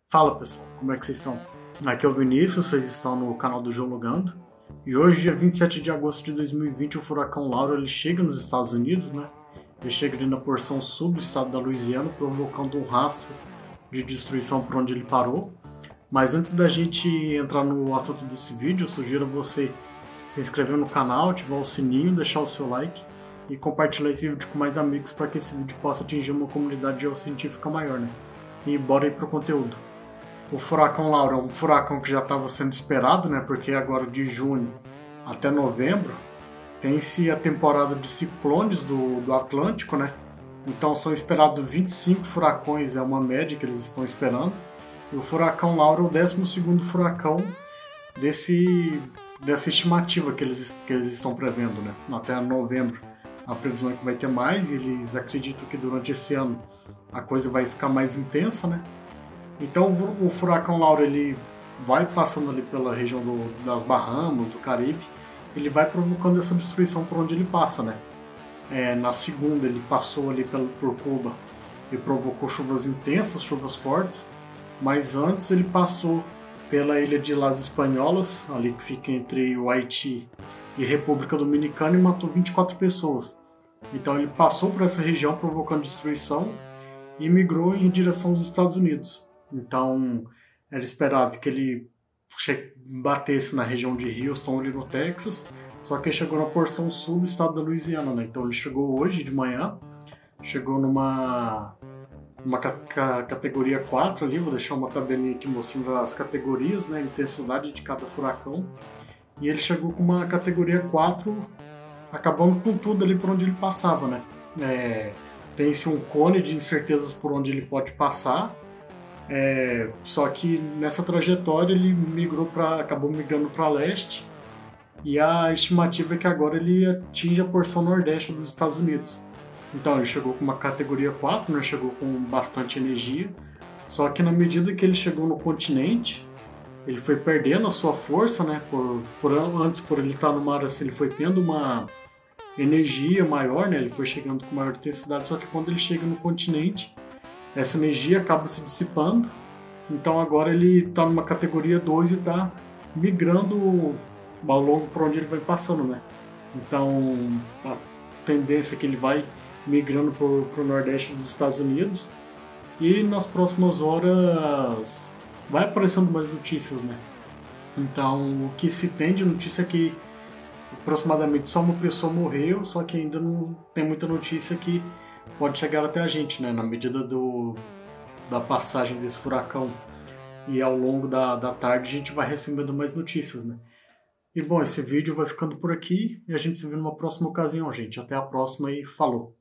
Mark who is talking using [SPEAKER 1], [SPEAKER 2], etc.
[SPEAKER 1] Fala pessoal, como é que vocês estão? Aqui é o Vinícius, vocês estão no canal do Geologando. E hoje, dia 27 de agosto de 2020, o furacão Laura ele chega nos Estados Unidos, né? Ele chega ali na porção sul do estado da Louisiana, provocando um rastro de destruição por onde ele parou. Mas antes da gente entrar no assunto desse vídeo, eu sugiro a você se inscrever no canal, ativar o sininho, deixar o seu like e compartilhar esse vídeo com mais amigos para que esse vídeo possa atingir uma comunidade geocientífica maior, né? E bora aí pro conteúdo. O furacão Laura é um furacão que já estava sendo esperado, né? Porque agora de junho até novembro tem-se a temporada de ciclones do Atlântico, né? Então são esperados 25 furacões, é uma média que eles estão esperando. E o furacão Laura é o 12º furacão dessa estimativa que eles estão prevendo, né? Até novembro a previsão é que vai ter mais, e eles acreditam que durante esse ano a coisa vai ficar mais intensa, né? Então o furacão Laura ele vai passando ali pela região das Bahamas, do Caribe, ele vai provocando essa destruição por onde ele passa, né? Na segunda ele passou ali por Cuba e provocou chuvas intensas, chuvas fortes, mas antes ele passou pela ilha de Las Espanholas, ali que fica entre o Haiti e República Dominicana, e matou 24 pessoas. Então ele passou por essa região provocando destruição e migrou em direção aos Estados Unidos. Então, era esperado que ele batesse na região de Houston, ali no Texas, só que ele chegou na porção sul do estado da Louisiana, né? Então ele chegou hoje de manhã, chegou numa categoria 4 ali, vou deixar uma tabelinha aqui mostrando as categorias, né? A intensidade de cada furacão, e ele chegou com uma categoria 4, acabando com tudo ali por onde ele passava, né? Tem-se um cone de incertezas por onde ele pode passar, só que nessa trajetória ele acabou migrando para leste, e a estimativa é que agora ele atinge a porção nordeste dos Estados Unidos. Então ele chegou com uma categoria 4, né? Chegou com bastante energia, só que na medida que ele chegou no continente, ele foi perdendo a sua força, né? Antes, por ele estar no mar, assim, ele foi tendo uma energia maior, né? Ele foi chegando com maior intensidade, só que quando ele chega no continente, essa energia acaba se dissipando. Então agora ele está numa categoria 2 e está migrando ao longo por onde ele vai passando, né? Então a tendência é que ele vai migrando para o nordeste dos Estados Unidos, e nas próximas horas vai aparecendo mais notícias, né? Então o que se tem de notícia é que aproximadamente só uma pessoa morreu, só que ainda não tem muita notícia que pode chegar até a gente, né? Na medida da passagem desse furacão, e ao longo da tarde a gente vai recebendo mais notícias, né? E bom, esse vídeo vai ficando por aqui e a gente se vê numa próxima ocasião, gente. Até a próxima e falou!